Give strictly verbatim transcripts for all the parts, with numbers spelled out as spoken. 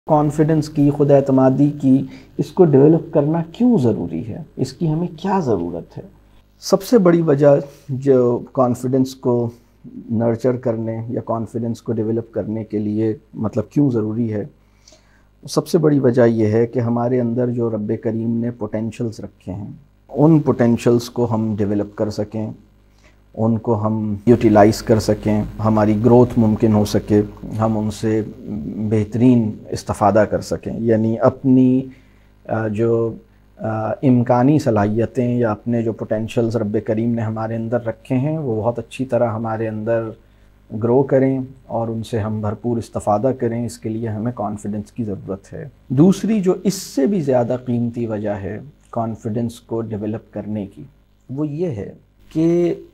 Confidence کی، خود اعتمادی کی، اس کو ڈیولپ کرنا کیوں ضروری ہے؟ اس کی ہمیں کیا ضرورت ہے؟ سب سے بڑی وجہ جو کانفیڈنس کو نرچر کرنے یا کانفیڈنس کو ڈیولپ کرنے کے لیے مطلب کیوں ضروری ہے، سب سے بڑی وجہ یہ ہے کہ ہمارے اندر جو رب کریم نے پوٹینشلز رکھے ہیں، ان پوٹینشلز کو ہم ڈیولپ کر سکیں، ان کو ہم یوٹیلائز کر سکیں، ہماری گروتھ ممکن ہو سکے، ہم ان سے بہترین استفادہ کر سکیں، یعنی اپنی جو امکانی صلاحیتیں یا اپنے جو پوٹینشلز رب کریم نے ہمارے اندر رکھے ہیں وہ بہت اچھی طرح ہمارے اندر گرو کریں اور ان سے ہم بھرپور استفادہ کریں۔ اس کے لیے ہمیں کانفیڈنس کی ضرورت ہے۔ دوسری جو اس سے بھی زیادہ قیمتی وجہ ہے کانفیڈنس کو ڈیولپ کرنے کی، وہ یہ ہے کہ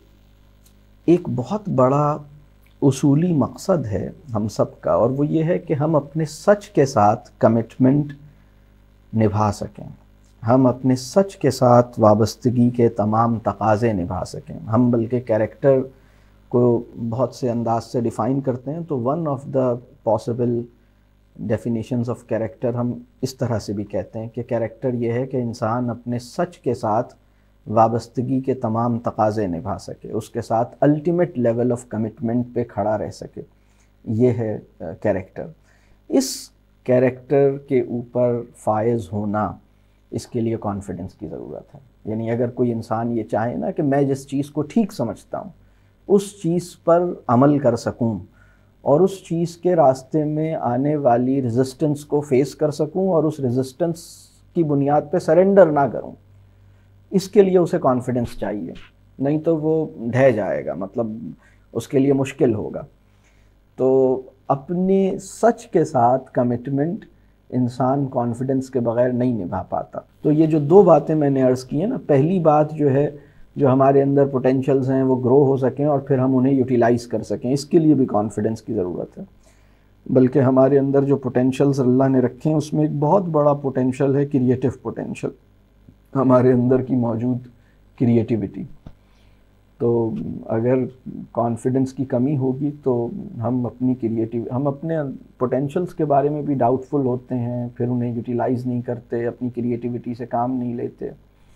ایک بہت بڑا اصولی مقصد ہے ہم سب کا، اور وہ یہ ہے کہ ہم اپنے سچ کے ساتھ کمٹمنٹ نبھا سکیں، ہم اپنے سچ کے ساتھ وابستگی کے تمام تقاضے نبھا سکیں۔ ہم بلکہ کیریکٹر کو بہت سے انداز سے ڈیفائن کرتے ہیں، تو one of the possible definitions of character ہم اس طرح سے بھی کہتے ہیں کہ کیریکٹر یہ ہے کہ انسان اپنے سچ کے ساتھ وابستگی کے تمام تقاضے نبھا سکے، اس کے ساتھ الٹیمیٹ لیول آف کمٹمنٹ پہ کھڑا رہ سکے، یہ ہے کیریکٹر۔ اس کیریکٹر کے اوپر فائز ہونا، اس کے لیے کانفیڈنس کی ضرورت ہے۔ یعنی اگر کوئی انسان یہ چاہے نا کہ میں جس چیز کو ٹھیک سمجھتا ہوں اس چیز پر عمل کر سکوں اور اس چیز کے راستے میں آنے والی ریزسٹنس کو فیس کر سکوں اور اس ریزسٹنس کی بنیاد پہ سرنڈر نہ کروں، اس کے لیے اسے کانفیڈنس چاہیے، نہیں تو وہ ڈھہ جائے گا، مطلب اس کے لیے مشکل ہوگا۔ تو اپنے سچ کے ساتھ کمٹمنٹ انسان کانفیڈنس کے بغیر نہیں نبھا پاتا۔ تو یہ جو دو باتیں میں نے عرض کی ہیں نا، پہلی بات جو ہے جو ہمارے اندر پوٹینشلز ہیں وہ گرو ہو سکیں اور پھر ہم انہیں یوٹیلائز کر سکیں، اس کے لیے بھی کانفیڈنس کی ضرورت ہے۔ بلکہ ہمارے اندر جو پوٹینشلز اللہ نے رکھے ہیں اس میں ایک بہت بڑا پوٹینشل ہے کریٹیو پوٹینشل، ہمارے اندر کی موجود کریٹیوٹی۔ تو اگر کانفیڈنس کی کمی ہوگی تو ہم اپنی کریٹیو ہم اپنے پوٹینشلز کے بارے میں بھی ڈاؤٹ فل ہوتے ہیں، پھر انہیں یوٹیلائز نہیں کرتے، اپنی کریٹیوٹی سے کام نہیں لیتے،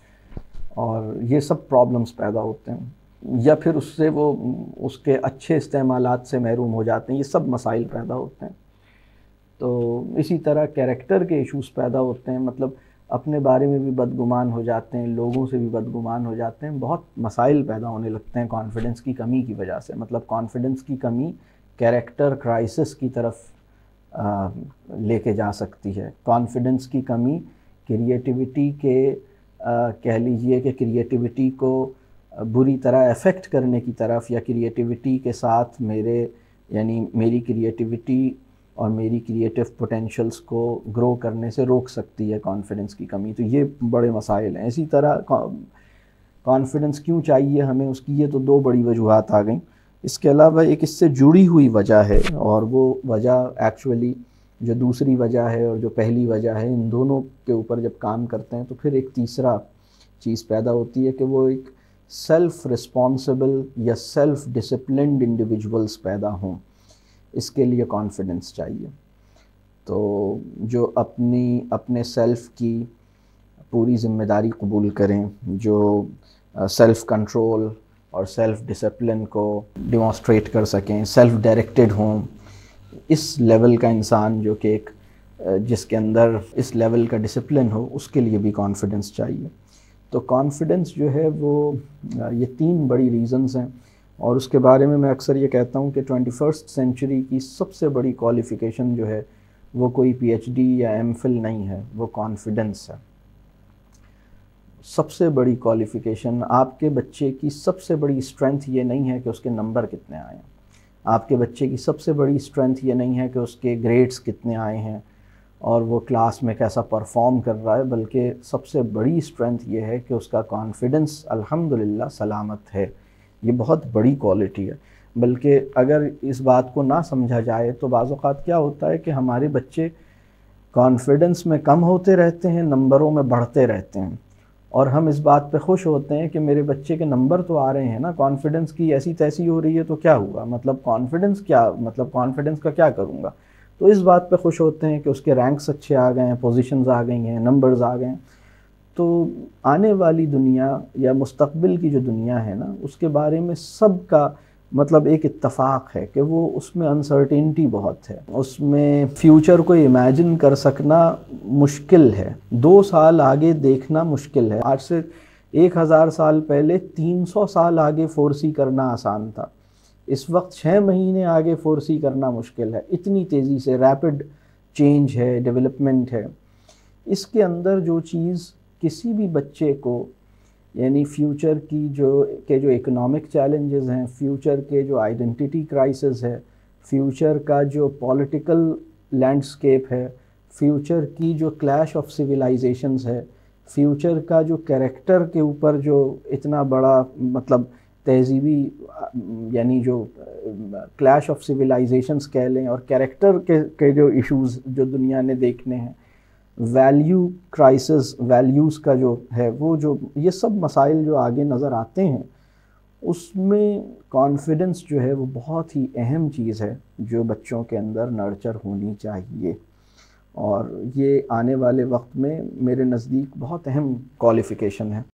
اور یہ سب پرابلمز پیدا ہوتے ہیں، یا پھر اس سے وہ اس کے اچھے استعمالات سے محروم ہو جاتے ہیں، یہ سب مسائل پیدا ہوتے ہیں۔ تو اسی طرح کیریکٹر کے ایشوز پیدا ہوتے ہیں، مطلب اپنے بارے میں بھی بدگمان ہو جاتے ہیں، لوگوں سے بھی بدگمان ہو جاتے ہیں، بہت مسائل پیدا ہونے لگتے ہیں کانفیڈنس کی کمی کی وجہ سے۔ مطلب کانفیڈنس کی کمی کیریکٹر کرائسس کی طرف آ, لے کے جا سکتی ہے۔ کانفیڈنس کی کمی کریٹیوٹی کے آ, کہہ لیجئے کہ کریٹیوٹی کو بری طرح افیکٹ کرنے کی طرف، یا کریٹیوٹی کے ساتھ میرے یعنی میری کریٹیوٹی اور میری کریٹیو پوٹینشلز کو گرو کرنے سے روک سکتی ہے کانفیڈنس کی کمی۔ تو یہ بڑے مسائل ہیں۔ اسی طرح کانفیڈنس کیوں چاہیے ہمیں، اس کی یہ تو دو بڑی وجوہات آ گئیں۔ اس کے علاوہ ایک اس سے جڑی ہوئی وجہ ہے، اور وہ وجہ ایکچولی جو دوسری وجہ ہے اور جو پہلی وجہ ہے، ان دونوں کے اوپر جب کام کرتے ہیں تو پھر ایک تیسرا چیز پیدا ہوتی ہے کہ وہ ایک سیلف رسپانسبل یا سیلف ڈسپلنڈ انڈیویجولز پیدا ہوں۔ اس کے لیے کانفیڈنس چاہیے۔ تو جو اپنی اپنے سیلف کی پوری ذمہ داری قبول کریں، جو سیلف کنٹرول اور سیلف ڈسپلن کو ڈیمانسٹریٹ کر سکیں، سیلف ڈائریکٹڈ ہوں، اس لیول کا انسان جو کہ ایک جس کے اندر اس لیول کا ڈسپلن ہو، اس کے لیے بھی کانفیڈنس چاہیے۔ تو کانفیڈنس جو ہے وہ یہ تین بڑی ریزنز ہیں، اور اس کے بارے میں میں اکثر یہ کہتا ہوں کہ ٹوئنٹی فرسٹ سینچری کی سب سے بڑی کوالیفیکیشن جو ہے وہ کوئی پی ایچ ڈی یا ایم فل نہیں ہے، وہ کانفیڈنس ہے۔ سب سے بڑی کوالیفیکیشن، آپ کے بچے کی سب سے بڑی اسٹرینتھ یہ نہیں ہے کہ اس کے نمبر کتنے آئے ہیں، آپ کے بچے کی سب سے بڑی اسٹرینتھ یہ نہیں ہے کہ اس کے گریڈز کتنے آئے ہیں اور وہ کلاس میں کیسا پرفارم کر رہا ہے، بلکہ سب سے بڑی اسٹرینتھ یہ ہے کہ اس کا کانفیڈنس الحمدللہ سلامت ہے۔ یہ بہت بڑی کوالٹی ہے۔ بلکہ اگر اس بات کو نہ سمجھا جائے تو بعض اوقات کیا ہوتا ہے کہ ہمارے بچے کانفیڈنس میں کم ہوتے رہتے ہیں، نمبروں میں بڑھتے رہتے ہیں، اور ہم اس بات پہ خوش ہوتے ہیں کہ میرے بچے کے نمبر تو آ رہے ہیں نا، کانفیڈنس کی ایسی تیسی ہو رہی ہے تو کیا ہوا، مطلب کانفیڈنس کیا، مطلب کانفیڈنس کا کیا کروں گا، تو اس بات پہ خوش ہوتے ہیں کہ اس کے رینکس اچھے آ گئے ہیں، پوزیشنز آ گئی ہیں، نمبرز آ گئے ہیں. تو آنے والی دنیا یا مستقبل کی جو دنیا ہے نا، اس کے بارے میں سب کا مطلب ایک اتفاق ہے کہ وہ اس میں انسرٹینٹی بہت ہے، اس میں فیوچر کو امیجن کر سکنا مشکل ہے، دو سال آگے دیکھنا مشکل ہے. آج سے ایک ہزار سال پہلے تین سو سال آگے فورسی کرنا آسان تھا، اس وقت چھ مہینے آگے فورسی کرنا مشکل ہے. اتنی تیزی سے ریپڈ چینج ہے، ڈیولپمنٹ ہے. اس کے اندر جو چیز کسی بھی بچے کو یعنی فیوچر کی جو کہ جو اکنامک چیلنجز ہیں، فیوچر کے جو آئیڈنٹیٹی کرائسس ہے، فیوچر کا جو پولیٹیکل لینڈسکیپ ہے، فیوچر کی جو کلیش آف سویلائزیشنز ہے، فیوچر کا جو کیریکٹر کے اوپر جو اتنا بڑا مطلب تہذیبی یعنی جو کلیش آف سویلائزیشنز کہہ لیں، اور کیریکٹر کے کے جو ایشوز جو دنیا نے دیکھنے ہیں، ویلیو کرائسس، ویلیوز کا جو ہے وہ جو یہ سب مسائل جو آگے نظر آتے ہیں، اس میں کانفیڈنس جو ہے وہ بہت ہی اہم چیز ہے جو بچوں کے اندر نرچر ہونی چاہیے. اور یہ آنے والے وقت میں میرے نزدیک بہت اہم کوالیفیکیشن ہے.